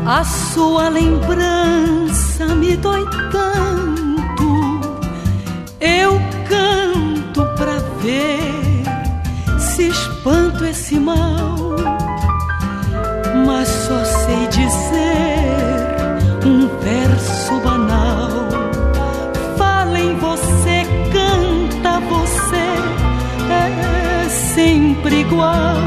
A sua lembrança me dói tanto. Eu canto pra ver se espanto esse mal, mas só sei dizer um verso banal. Fala em você, canta você, é sempre igual.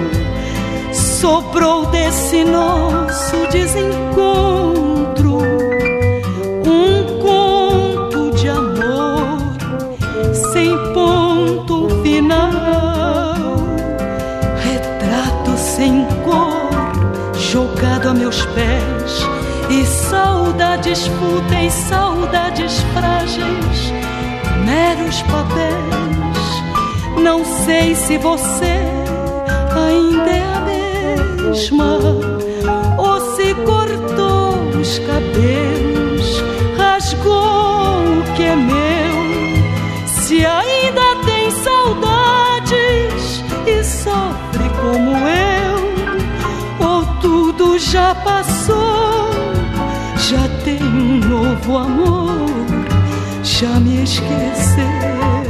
Sobrou desse nosso desencontro um conto de amor sem ponto final, retrato sem cor jogado a meus pés, e saudades fúteis, saudades frágeis, meros papéis. Não sei se você ainda é a mesma, ou se cortou os cabelos, rasgou o que é meu. Se ainda tem saudades e sofre como eu, ou tudo já passou, já tem um novo amor, já me esqueceu.